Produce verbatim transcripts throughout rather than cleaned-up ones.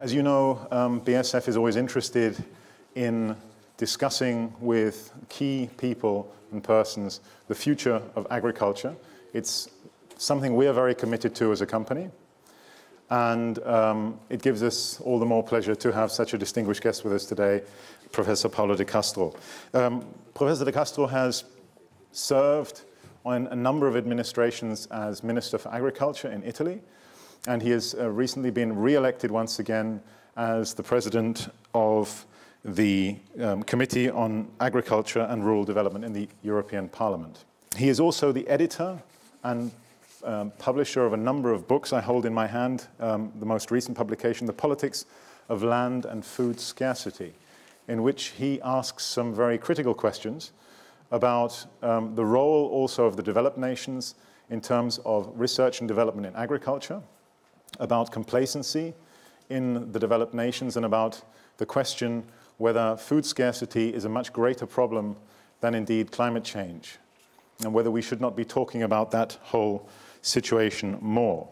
As you know, um, B A S F is always interested in discussing with key people and persons the future of agriculture. It's something we are very committed to as a company, and um, it gives us all the more pleasure to have such a distinguished guest with us today, Professor Paolo De Castro. Um, Professor De Castro has served on a number of administrations as Minister for Agriculture in Italy, and he has uh, recently been re-elected once again as the President of the um, Committee on Agriculture and Rural Development in the European Parliament. He is also the editor and um, publisher of a number of books I hold in my hand, um, the most recent publication, The Politics of Land and Food Scarcity, in which he asks some very critical questions about um, the role also of the developed nations in terms of research and development in agriculture, about complacency in the developed nations, and about the question whether food scarcity is a much greater problem than indeed climate change, and whether we should not be talking about that whole situation more.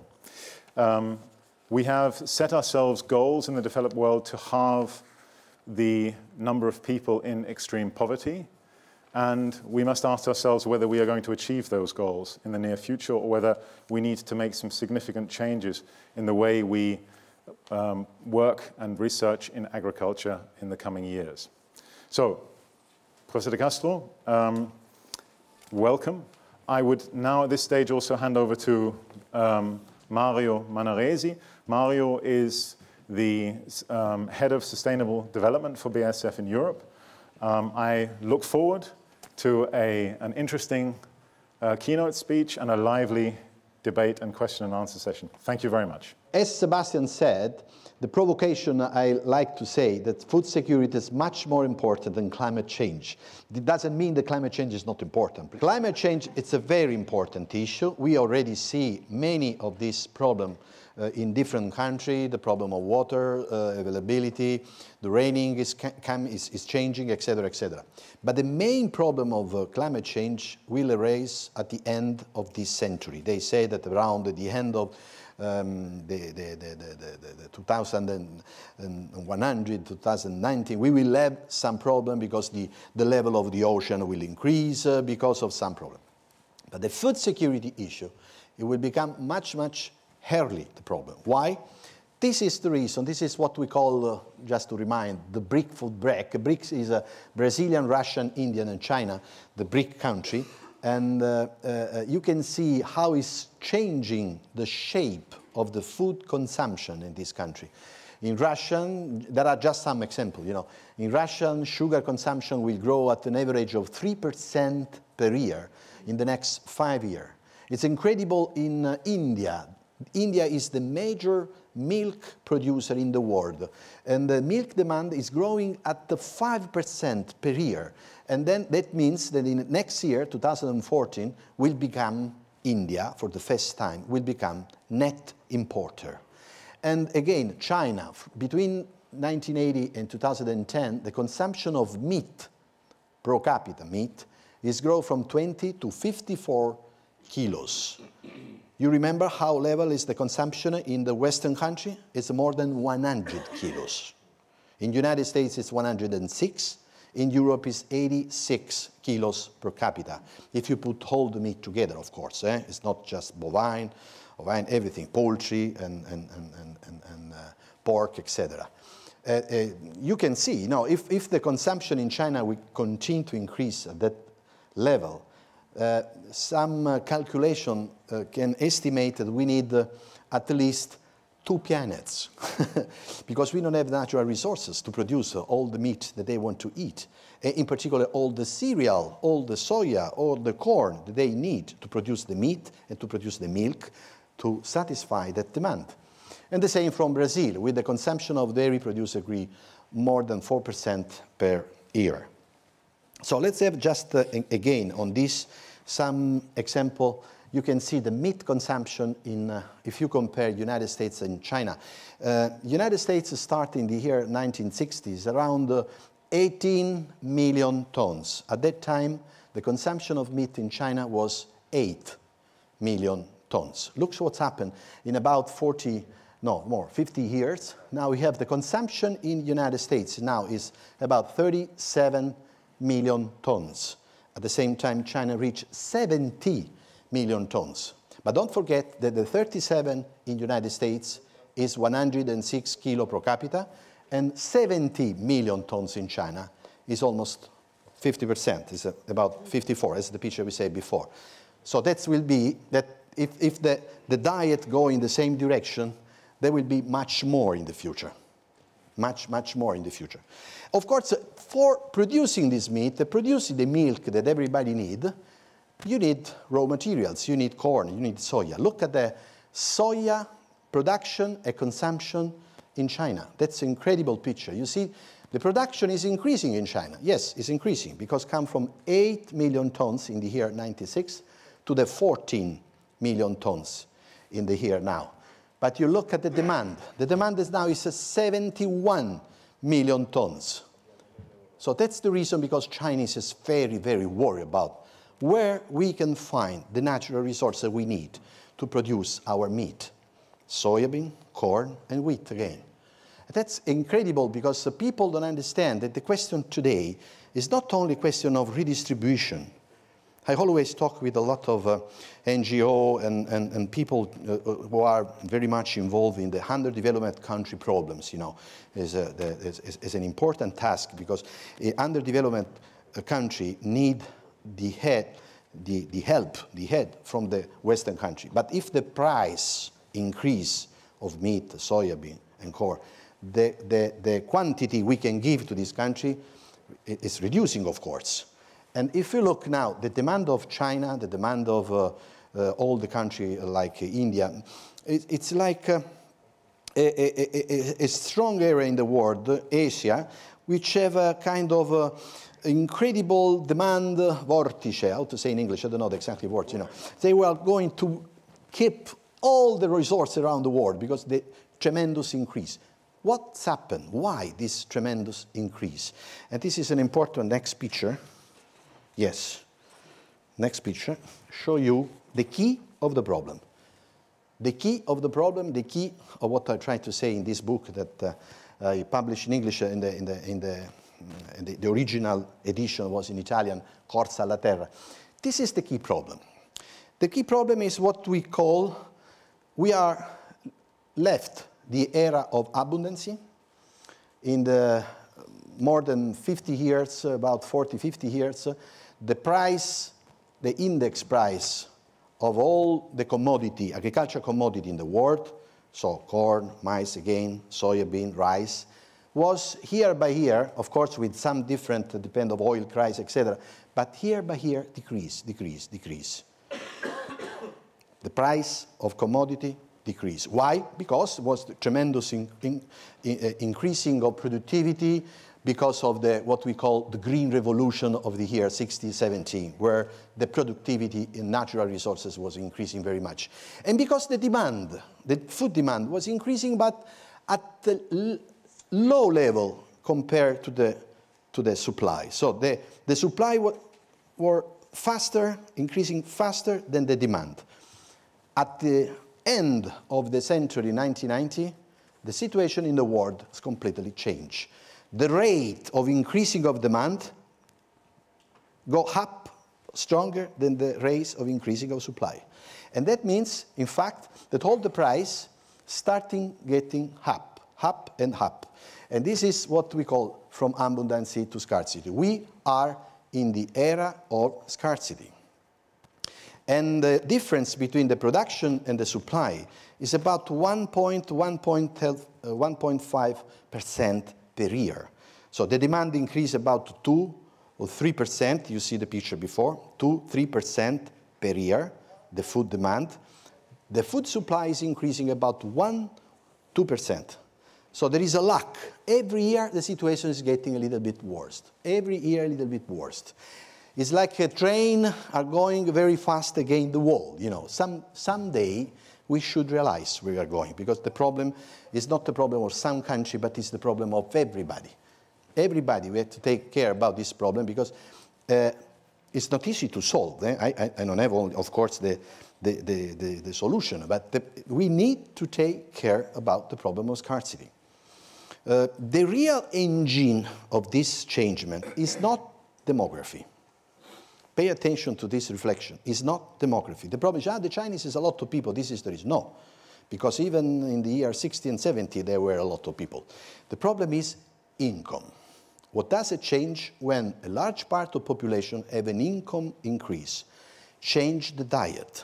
Um, we have set ourselves goals in the developed world to halve the number of people in extreme poverty, and we must ask ourselves whether we are going to achieve those goals in the near future, or whether we need to make some significant changes in the way we um, work and research in agriculture in the coming years. So, Professor De Castro, um, welcome. I would now at this stage also hand over to um, Mario Manaresi. Mario is the um, Head of Sustainable Development for B A S F in Europe. Um, I look forward to a, an interesting uh, keynote speech and a lively debate and question and answer session. Thank you very much. As Sebastian said, the provocation I like to say that food security is much more important than climate change. It doesn't mean that climate change is not important. Climate change, it's a very important issue. We already see many of these problems Uh, in different countries, the problem of water uh, availability, the raining is, is, is changing, et cetera, et cetera. But the main problem of uh, climate change will arise at the end of this century. They say that around the end of um, the, the, the, the, the, the two thousand one hundred, two thousand nineteen, we will have some problem because the, the level of the ocean will increase uh, because of some problem. But the food security issue, it will become much, much early the problem. Why? This is the reason. This is what we call, uh, just to remind, the BRIC food break. BRICS is a Brazilian, Russian, Indian, and China, the BRIC country. And uh, uh, you can see how it's changing the shape of the food consumption in this country. In Russian, there are just some examples. You know, in Russian, sugar consumption will grow at an average of three percent per year in the next five years. It's incredible in uh, India. India is the major milk producer in the world, and the milk demand is growing at the five percent per year. And then that means that in next year, two thousand fourteen, will become, India, for the first time, will become net importer. And again, China, between nineteen eighty and two thousand ten, the consumption of meat, per capita meat, is grown from twenty to fifty-four kilos. You remember how level is the consumption in the Western country? It's more than one hundred kilos. In the United States, it's one hundred six. In Europe, it's eighty-six kilos per capita. If you put all the meat together, of course. Eh? It's not just bovine, bovine, everything, poultry and, and, and, and, and uh, pork, et cetera. Uh, uh, you can see, you know, if, if the consumption in China will continue to increase at that level, Uh, some uh, calculation uh, can estimate that we need uh, at least two planets because we don't have natural resources to produce uh, all the meat that they want to eat. Uh, in particular, all the cereal, all the soya, all the corn that they need to produce the meat and to produce the milk to satisfy that demand. And the same from Brazil, with the consumption of dairy produce agree more than four percent per year. So let's have just, uh, again, on this, some example. You can see the meat consumption in, uh, if you compare United States and China. Uh, United States started in the year nineteen sixties, around uh, eighteen million tons. At that time, the consumption of meat in China was eight million tons. Look what's happened in about forty no, more, fifty years. Now we have the consumption in the United States now is about thirty-seven million tons. At the same time, China reached seventy million tons. But don't forget that the thirty-seven in the United States is one hundred six kilo per capita, and seventy million tons in China is almost fifty percent, is about fifty-four, as the picture we said before. So that will be, that if, if the, the diet go in the same direction, there will be much more in the future. Much, much more in the future. Of course, for producing this meat, producing the milk that everybody needs, you need raw materials. You need corn, you need soya. Look at the soya production and consumption in China. That's an incredible picture. You see, the production is increasing in China. Yes, it's increasing because come from eight million tons in the year ninety-six to the fourteen million tons in the year now. But you look at the demand. The demand is now is seventy-one million tons. So that's the reason because Chinese is very, very worried about where we can find the natural resources we need to produce our meat. Soybean, corn, and wheat again. That's incredible because the people don't understand that the question today is not only a question of redistribution. I always talk with a lot of uh, N G O and, and, and people uh, who are very much involved in the underdeveloped country problems, you know, is, a, the, is, is an important task because an underdeveloped country need the head, the, the help, the head from the Western country. But if the price increase of meat, soybean, and corn, the, the, the quantity we can give to this country is reducing, of course. And if you look now, the demand of China, the demand of uh, uh, all the countries like uh, India, it, it's like uh, a, a, a, a strong area in the world, Asia, which have a kind of uh, incredible demand vortice, how to say in English, I don't know the exact word, you know. They were going to keep all the resources around the world because the tremendous increase. What's happened? Why this tremendous increase? And this is an important next picture. Yes, next picture, show you the key of the problem. The key of the problem, the key of what I try to say in this book that uh, I published in English in the, in the, in the, in the, the original edition was in Italian, Corsa alla Terra. This is the key problem. The key problem is what we call, we are left the era of abundancy. In the more than fifty years, about forty, fifty years, the price, the index price of all the commodity, agricultural commodity in the world, so corn, maize again, soybean, rice, was year by year, of course with some different, uh, depend of oil price, et cetera, but year by year decrease, decrease, decrease. The price of commodity decrease. Why? Because it was the tremendous in, in, in, uh, increasing of productivity, because of the, what we call the green revolution of the year sixteen, seventeen, where the productivity in natural resources was increasing very much. And because the demand, the food demand was increasing, but at the low level compared to the, to the supply. So the, the supply were faster, increasing faster than the demand. At the end of the century, nineteen ninety, the situation in the world has completely changed. The rate of increasing of demand go up stronger than the rate of increasing of supply. And that means, in fact, that all the price starting getting up, up and up. And this is what we call from abundancy to scarcity. We are in the era of scarcity. And the difference between the production and the supply is about one point five percent per year. So the demand increased about two or three percent, you see the picture before, two, three percent per year, the food demand. The food supply is increasing about one, two percent. So there is a lack. Every year the situation is getting a little bit worse. Every year a little bit worse. It's like a train are going very fast against the wall. You know, some someday we should realize where we are going, because the problem is not the problem of some country, but it's the problem of everybody. Everybody, we have to take care about this problem, because uh, it's not easy to solve. Eh? I, I, I don't have, only, of course, the, the, the, the, the solution, but the, we need to take care about the problem of scarcity. Uh, the real engine of this changement is not demography. Pay attention to this reflection. It's not demography. The problem is, ah, the Chinese is a lot of people. This is there is no. Because even in the year sixty and seventy, there were a lot of people. The problem is income. What does it change when a large part of population have an income increase? Change the diet.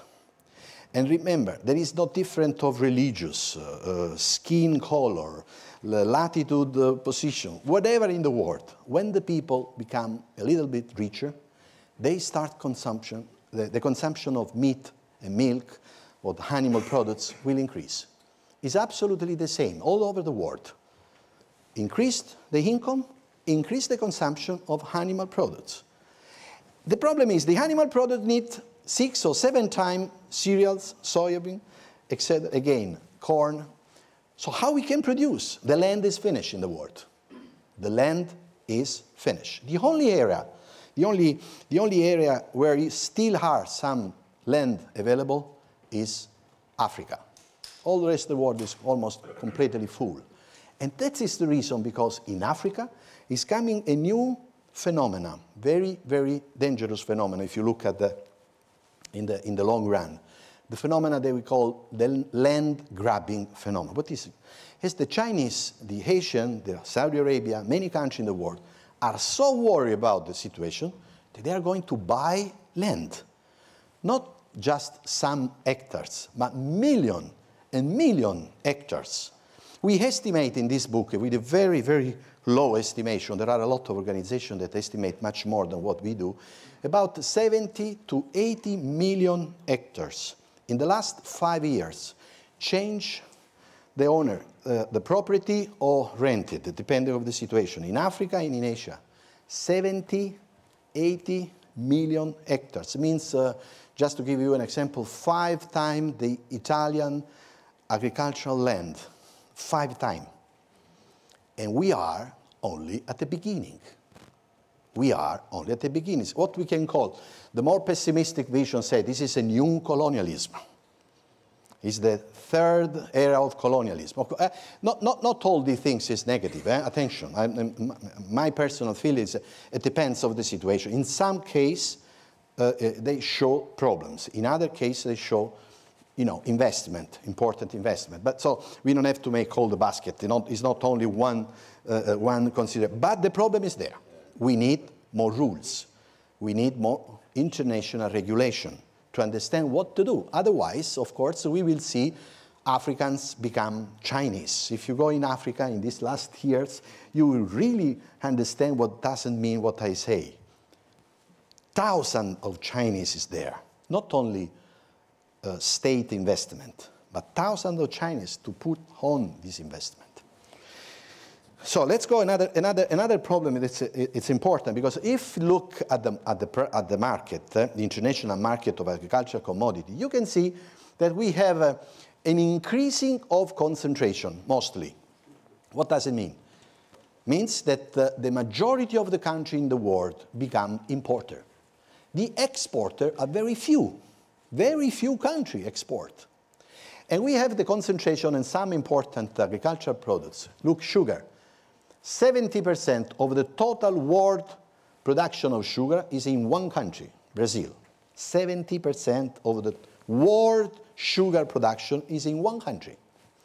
And remember, there is no difference of religious, uh, uh, skin color, latitude, uh, position, whatever in the world. When the people become a little bit richer, they start consumption, the, the consumption of meat and milk or the animal products will increase. It's absolutely the same all over the world. Increased the income, increase the consumption of animal products. The problem is the animal product need six or seven times cereals, soybean, et cetera. Again, corn. So how we can produce? The land is finished in the world. The land is finished. The only area, the only, the only area where you still are some land available is Africa. All the rest of the world is almost completely full. And that is the reason because in Africa is coming a new phenomenon, very, very dangerous phenomenon if you look at the, in the, in the long run. The phenomena that we call the land grabbing phenomenon. What is it? It's the Chinese, the Asian, the Saudi Arabia, many countries in the world are so worried about the situation that they are going to buy land. Not just some hectares, but million and million hectares. We estimate in this book with a very, very low estimation, there are a lot of organizations that estimate much more than what we do, about seventy to eighty million hectares. In the last five years, change the owner, uh, the property or rented, depending on the situation. In Africa and in Asia, seventy, eighty million hectares. It means, uh, just to give you an example, five times the Italian agricultural land. Five times. And we are only at the beginning. We are only at the beginning. What we can call, the more pessimistic vision say, this is a new colonialism. It's the third era of colonialism. Uh, not, not, not all these things is negative, eh? Attention. I, my personal feeling is it depends on the situation. In some case, uh, they show problems. In other cases, they show you know, investment, important investment. But so we don't have to make all the basket. You know, it's not only one, uh, one consider. But the problem is there. We need more rules. We need more international regulation to understand what to do. Otherwise, of course, we will see Africans become Chinese. If you go in Africa in these last years, you will really understand what doesn't mean what I say. Thousands of Chinese is there, not only Uh, state investment, but thousands of Chinese to put on this investment. So let's go another another another problem. It's it's important because if you look at the at the at the market, uh, the international market of agricultural commodity, you can see that we have uh, an increasing of concentration mostly. What does it mean? Means that uh, the majority of the country in the world become importer. The exporter are very few. Very few countries export. And we have the concentration in some important agricultural products. Look, sugar. seventy percent of the total world production of sugar is in one country, Brazil. seventy percent of the world sugar production is in one country.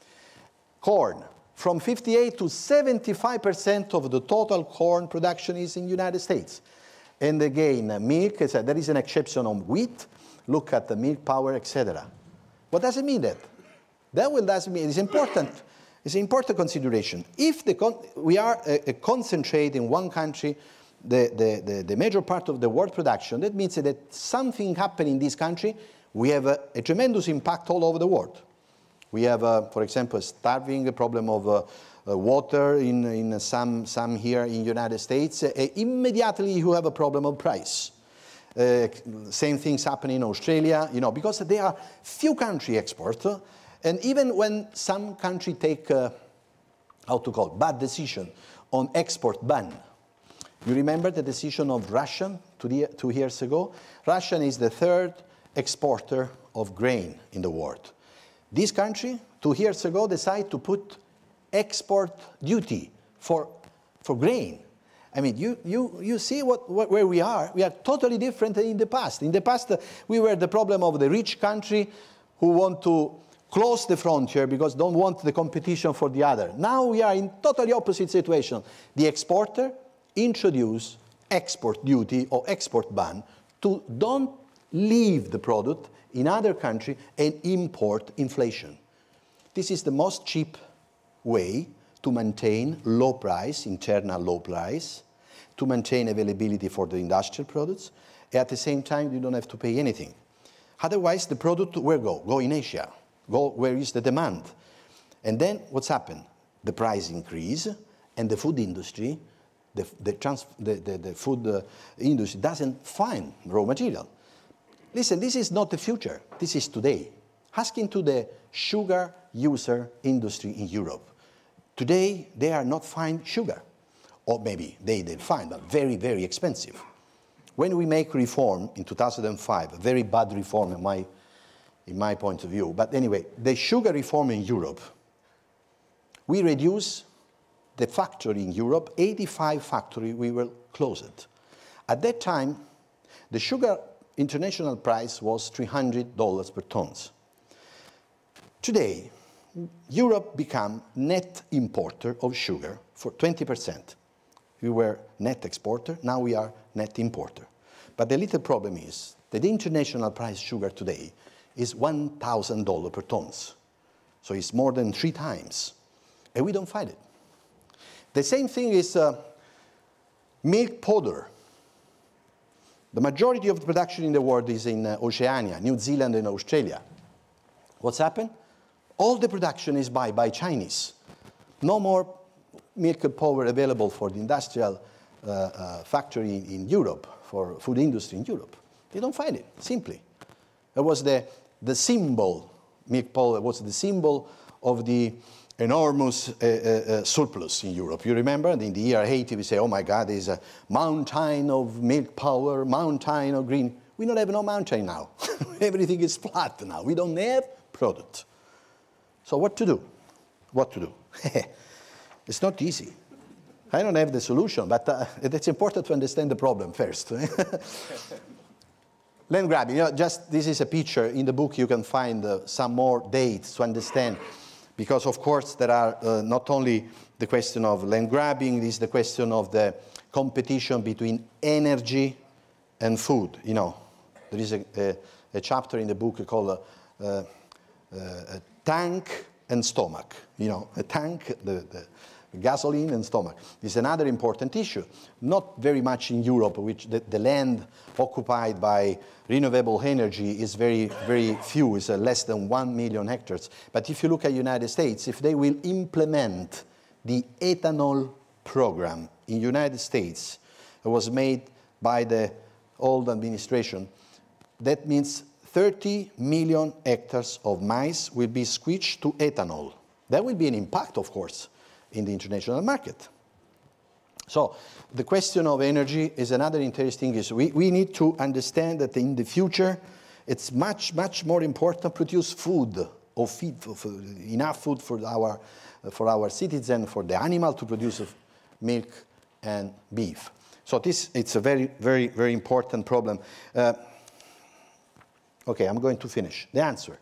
Corn. From fifty-eight to seventy-five percent of the total corn production is in the United States. And again, milk, there is an exception on wheat. Look at the milk power, et cetera. What does it mean that? That will doesn't mean it's important. It's an important consideration. If the con we are uh, uh, concentrate in one country, the, the, the, the major part of the world production, that means that something happened in this country, we have a, a tremendous impact all over the world. We have, uh, for example, starving, a problem of uh, uh, water in, in some, some here in the United States. Uh, immediately you have a problem of price. Uh, same things happen in Australia, you know, because there are few country export, uh, and even when some country take, uh, how to call it, bad decision on export ban. You remember the decision of Russia two, the, two years ago. Russia is the third exporter of grain in the world. This country, two years ago, decided to put export duty for, for grain. I mean, you, you, you see what, what, where we are. We are totally different than in the past. In the past, uh, we were the problem of the rich country who want to close the frontier because don't want the competition for the other. Now we are in totally opposite situation. The exporter introduce export duty or export ban to don't leave the product in other country and import inflation. This is the most cheap way to maintain low price, internal low price, to maintain availability for the industrial products, and at the same time you don't have to pay anything. Otherwise the product where go? Go in Asia. Go where is the demand. And then what's happened? The price increase and the food industry, the, the, trans, the, the, the food uh, industry doesn't find raw material. Listen, this is not the future, this is today. Asking to the sugar user industry in Europe. Today, they are not find sugar. Or maybe they did find, but very, very expensive. When we make reform in two thousand five, a very bad reform in my, in my point of view, but anyway, the sugar reform in Europe, we reduce the factory in Europe, eighty-five factories we will close it. At that time, the sugar international price was three hundred dollars per tons. Today, Europe became net importer of sugar for twenty percent. We were net exporter, now we are net importer. But the little problem is that the international price sugar today is one thousand dollars per tons. So it's more than three times, and we don't find it. The same thing is uh, milk powder. The majority of the production in the world is in uh, Oceania, New Zealand and Australia. What's happened? All the production is by, by Chinese. No more milk powder available for the industrial uh, uh, factory in, in Europe, for food industry in Europe. They don't find it, simply. It was the, the symbol, milk powder was the symbol of the enormous uh, uh, uh, surplus in Europe. You remember in the year eighty, we say, oh my God, there's a mountain of milk powder, mountain of green. We don't have no mountain now. Everything is flat now. We don't have product. So what to do? What to do? It's not easy. I don't have the solution, but uh, it's important to understand the problem first. Land grabbing, you know, just this is a picture. In the book you can find uh, some more dates to understand, because of course there are uh, not only the question of land grabbing, this is the question of the competition between energy and food. You know, there is a, a, a chapter in the book called uh, uh, uh, tank and stomach, you know, a tank, the, the gasoline and stomach. This is another important issue. Not very much in Europe, which the, the land occupied by renewable energy is very, very few, it's uh, less than one million hectares. But if you look at the United States, if they will implement the ethanol program in the United States, it was made by the old administration, that means thirty million hectares of maize will be switched to ethanol. That will be an impact, of course, in the international market. So the question of energy is another interesting issue. We, we need to understand that in the future, it's much, much more important to produce food, or feed, for, for enough food for our, for our citizens, for the animal to produce milk and beef. So this, it's a very, very, very important problem. Uh, Okay, I'm going to finish. The answer.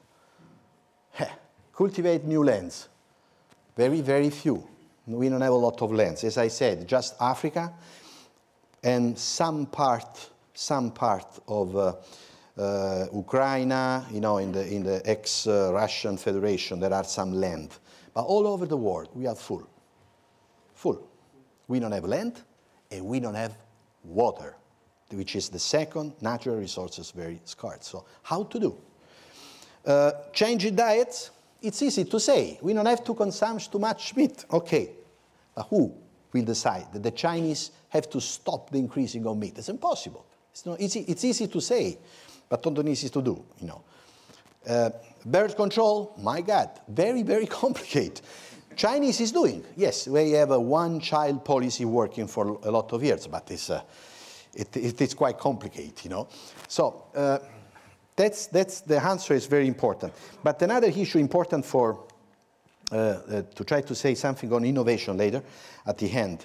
Cultivate new lands. Very, very few. We don't have a lot of lands. As I said, just Africa and some part, some part of uh, uh, Ukraine, you know, in the, in the ex-Russian Federation, there are some land. But all over the world, we are full. Full. We don't have land, and we don't have water, which is the second natural resources very scarce. So how to do? Uh, changing diets, it's easy to say. We don't have to consume too much meat. Okay, but who will decide that the Chinese have to stop the increasing of meat? It's impossible. It's, not easy, it's easy to say, but not easy to do, you know. Uh, birth control, my God, very, very complicated. Chinese is doing, yes, we have a one-child policy working for a lot of years, but it's, uh, it, it is quite complicated, you know. So uh, that's, that's, the answer is very important. But another issue important for, uh, uh, to try to say something on innovation later at the end.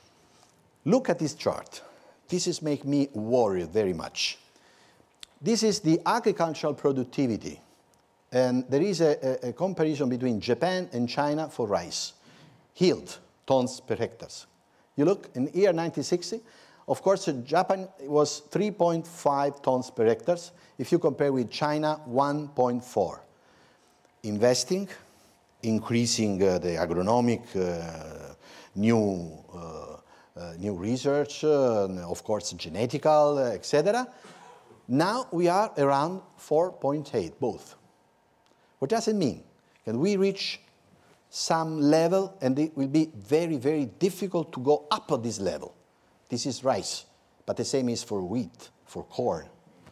Look at this chart. This is make me worry very much. This is the agricultural productivity. And there is a, a, a comparison between Japan and China for rice. Yield, tons per hectares. You look in the year nineteen sixty, of course, Japan was three point five tons per hectares. If you compare with China, one point four. Investing, increasing uh, the agronomic, uh, new, uh, uh, new research, uh, and of course, genetical, uh, et cetera. Now we are around four point eight, both. What does it mean? Can we reach some level, and it will be very, very difficult to go up at this level? This is rice, but the same is for wheat, for corn.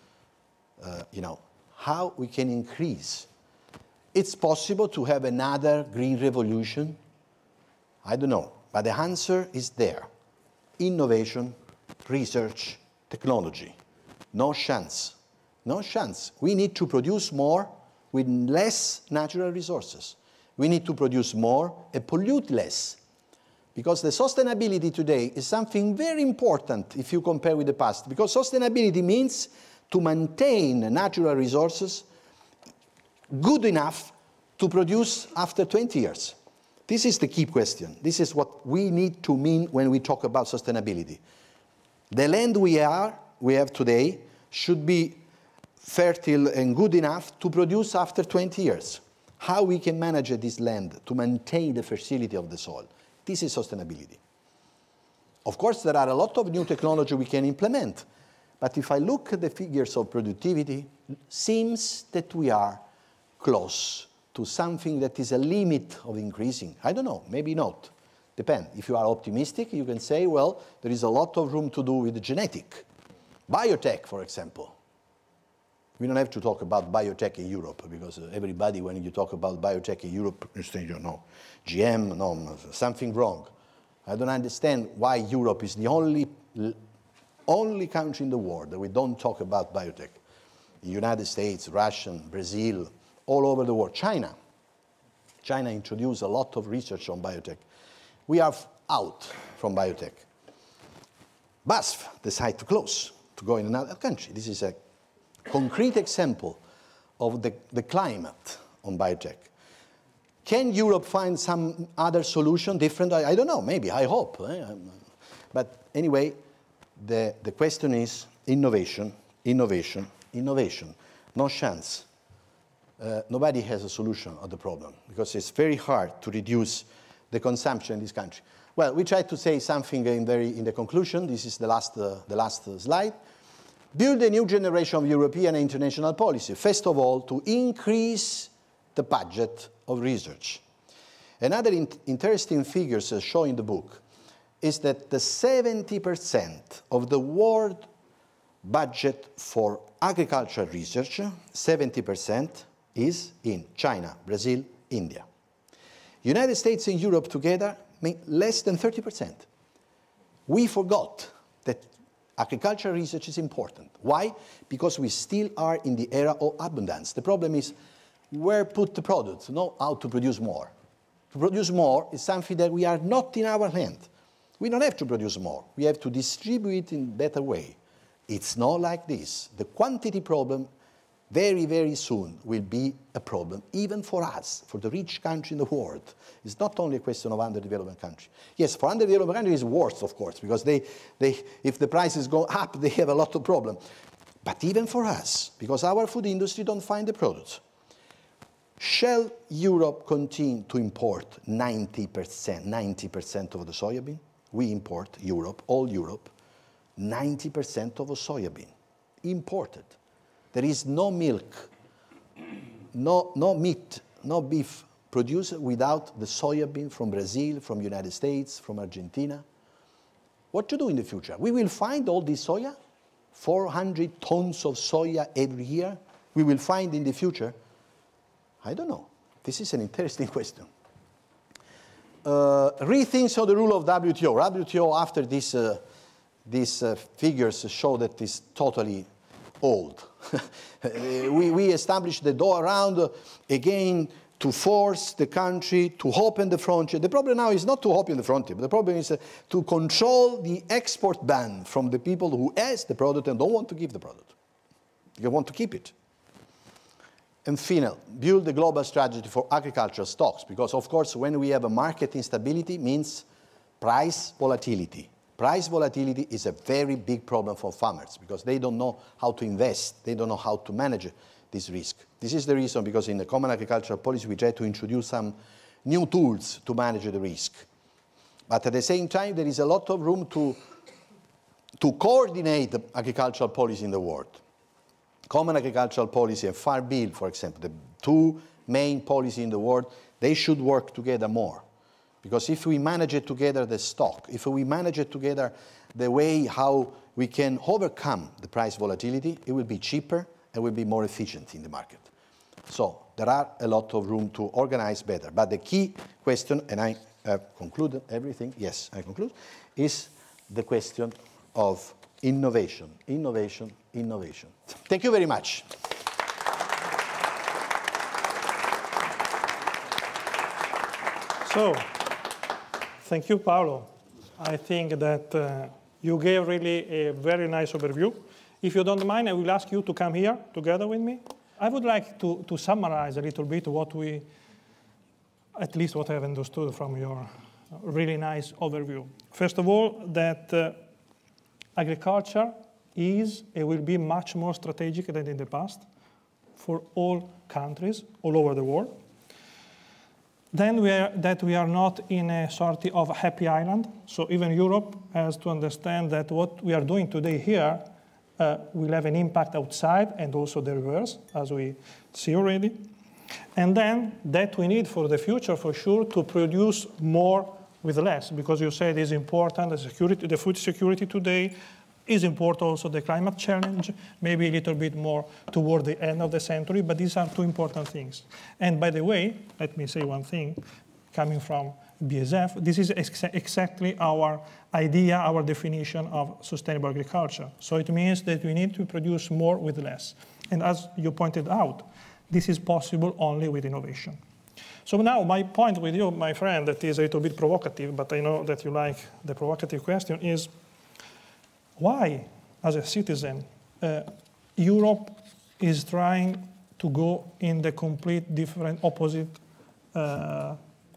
Uh, you know, how we can increase. It's possible to have another green revolution. I don't know, but the answer is there. Innovation, research, technology. No chance, no chance. We need to produce more with less natural resources. We need to produce more and pollute less. Because the sustainability today is something very important if you compare with the past. Because sustainability means to maintain natural resources good enough to produce after twenty years. This is the key question. This is what we need to mean when we talk about sustainability. The land we are, we have today should be fertile and good enough to produce after twenty years. How we can manage this land to maintain the fertility of the soil. This is sustainability. Of course, there are a lot of new technology we can implement. But if I look at the figures of productivity, it seems that we are close to something that is a limit of increasing. I don't know, maybe not. Depends. If you are optimistic, you can say, well, there is a lot of room to do with the genetic. Biotech, for example. We don't have to talk about biotech in Europe, because everybody, when you talk about biotech in Europe, you say, no, G M, no, something wrong. I don't understand why Europe is the only, only country in the world that we don't talk about biotech. The United States, Russia, Brazil, all over the world. China. China introduced a lot of research on biotech. We are out from biotech. B A S F decided to close, to go in another country. This is a concrete example of the, the climate on biotech. Can Europe find some other solution different? I, I don't know, maybe, I hope. Eh? But anyway, the, the question is innovation, innovation, innovation. No chance. Uh, nobody has a solution of the problem, because it's very hard to reduce the consumption in this country. Well, we tried to say something in, very, in the conclusion. This is the last, uh, the last uh, slide. Build a new generation of European and international policy. First of all, to increase the budget of research. Another in interesting figures shown in the book is that the seventy percent of the world budget for agricultural research, seventy percent is in China, Brazil, India. United States and Europe together make less than thirty percent. We forgot that agricultural research is important. Why? Because we still are in the era of abundance. The problem is where put the products, not how to produce more. To produce more is something that we are not in our hand. We don't have to produce more. We have to distribute it in a better way. It's not like this. The quantity problem very, very soon will be a problem, even for us, for the rich country in the world. It's not only a question of underdeveloped countries. Yes, for underdeveloped countries, it's worse, of course, because they, they, if the prices go up, they have a lot of problems. But even for us, because our food industry don't find the products. Shall Europe continue to import ninety percent, ninety percent of the soybean? We import, Europe, all Europe, ninety percent of the soybean, imported. There is no milk, no, no meat, no beef produced without the soybean from Brazil, from United States, from Argentina. What to do in the future? We will find all this soya, four hundred tons of soya every year. We will find in the future. I don't know. This is an interesting question. Uh, rethinks of the rule of W T O. W T O, after this uh, these uh, figures show that it's totally old. we, we established the door around uh, again to force the country to open the frontier. The problem now is not to open the frontier, but the problem is uh, to control the export ban from the people who has the product and don't want to give the product. They want to keep it. And final, build a global strategy for agricultural stocks, because of course when we have a market instability means price volatility. Price volatility is a very big problem for farmers because they don't know how to invest, they don't know how to manage this risk. This is the reason because in the Common Agricultural Policy we try to introduce some new tools to manage the risk. But at the same time there is a lot of room to, to coordinate the agricultural policy in the world. Common Agricultural Policy and Farm Bill, for example, the two main policies in the world, they should work together more. Because if we manage it together, the stock, if we manage it together the way how we can overcome the price volatility, it will be cheaper and will be more efficient in the market. So there are a lot of room to organize better. But the key question, and I have concluded everything, yes, I conclude, is the question of innovation, innovation, innovation. Thank you very much. So, thank you, Paolo. I think that uh, you gave really a very nice overview. If you don't mind, I will ask you to come here together with me. I would like to, to summarize a little bit what we, at least what I have understood from your really nice overview. First of all, that uh, agriculture is and will be much more strategic than in the past for all countries all over the world. Then we are, that we are not in a sort of happy island. So even Europe has to understand that what we are doing today here uh, will have an impact outside and also the reverse, as we see already. And then that we need for the future, for sure, to produce more with less, because you said it's important, the, security, the food security today is important, also the climate challenge, maybe a little bit more toward the end of the century, but these are two important things. And by the way, let me say one thing, coming from B A S F, this is ex exactly our idea, our definition of sustainable agriculture. So it means that we need to produce more with less. And as you pointed out, this is possible only with innovation. So now my point with you, my friend, that is a little bit provocative, but I know that you like the provocative question, is why, as a citizen, uh, Europe is trying to go in the complete different opposite uh,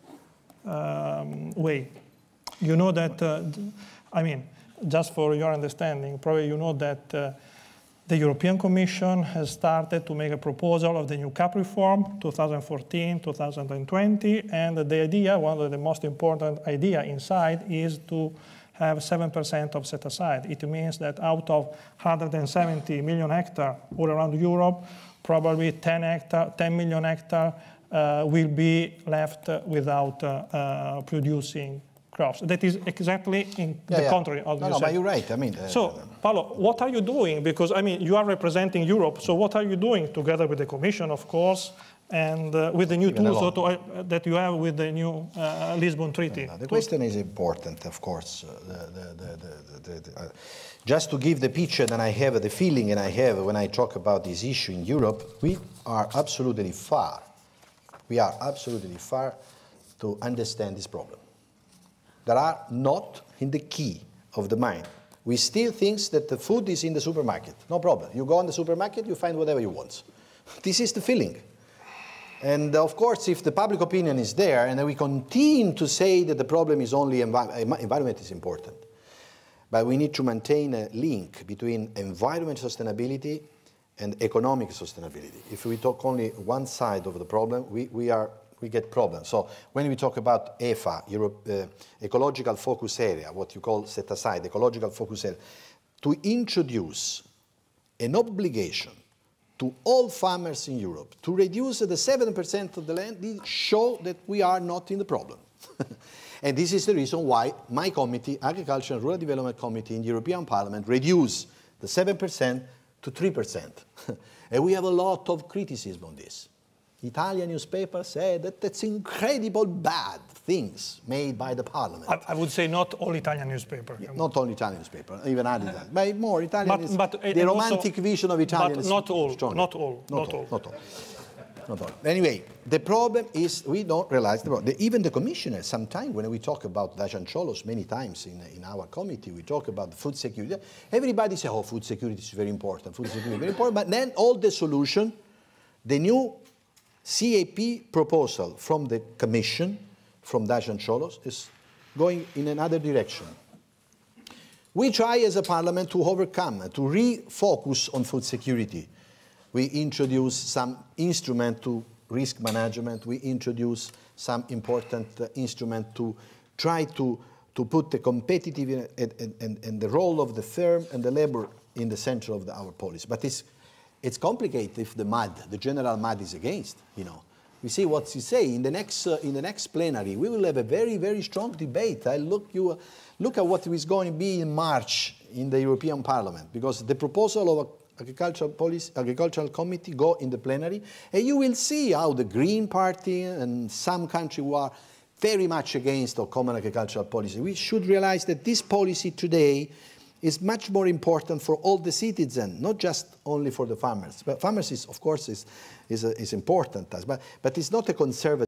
um, way? You know that, uh, I mean, just for your understanding, probably you know that uh, the European Commission has started to make a proposal of the new CAP reform, two thousand fourteen to two thousand twenty, and the idea, one of the most important idea inside, is to have seven percent of set aside. It means that out of one hundred seventy million hectares all around Europe, probably ten, hectare, ten million hectares uh, will be left without uh, uh, producing crops. That is exactly in yeah, the yeah. contrary of no, you no, said. but you're right. I mean, uh, so, Paolo, what are you doing? Because, I mean, you are representing Europe, so what are you doing together with the Commission, of course, and uh, with the new Even tools alone. that, uh, that you have with the new uh, Lisbon Treaty? No, the question is important, of course. Uh, the, the, the, the, the, uh, just to give the picture that I have, the feeling and I have when I talk about this issue in Europe, we are absolutely far, we are absolutely far to understand this problem. There are not in the key of the mind. We still think that the food is in the supermarket. No problem. You go in the supermarket, you find whatever you want. This is the feeling. And of course, if the public opinion is there, and then we continue to say that the problem is only envi environment is important, but we need to maintain a link between environment sustainability and economic sustainability. If we talk only one side of the problem, we, we, are, we get problems. So when we talk about E F A, Europe, uh, ecological focus area, what you call set aside, ecological focus area, to introduce an obligation to all farmers in Europe to reduce the seven percent of the land, this show that we are not in the problem. And this is the reason why my committee, Agriculture and Rural Development Committee in the European Parliament, reduced the seven percent to three percent. And we have a lot of criticism on this. Italian newspapers say that that's incredible bad things made by the parliament. I, I would say not all Italian newspaper. Yeah, not all Italian newspaper, even other than. But more Italian but, is but, the romantic also, vision of Italian but is not all, stronger. not all, not, not all, all. Not all. Not all. Anyway, the problem is we don't realize the problem. Even the commissioner, sometimes when we talk about Dacian Ciolos, many times in, in our committee, we talk about food security. Everybody says, oh, food security is very important, food security is very important. But then all the solution, the new C A P proposal from the commission, from Dacian Ciolos, is going in another direction. We try as a parliament to overcome, to refocus on food security. We introduce some instrument to risk management. We introduce some important uh, instrument to try to, to put the competitive and, and, and the role of the firm and the labor in the center of the, our policy. But it's, it's complicated if the M A D, the general M A D, is against, you know. We see what you say in the next uh, in the next plenary. We will have a very very strong debate. I look you uh, look at what is going to be in March in the European Parliament, because the proposal of a agricultural policy agricultural committee go in the plenary, and you will see how the Green Party and some countries who are very much against the common agricultural policy. We should realize that this policy today is much more important for all the citizens, not just only for the farmers. But farmers is, of course, is, is, a, is important, but, but it's not a conservative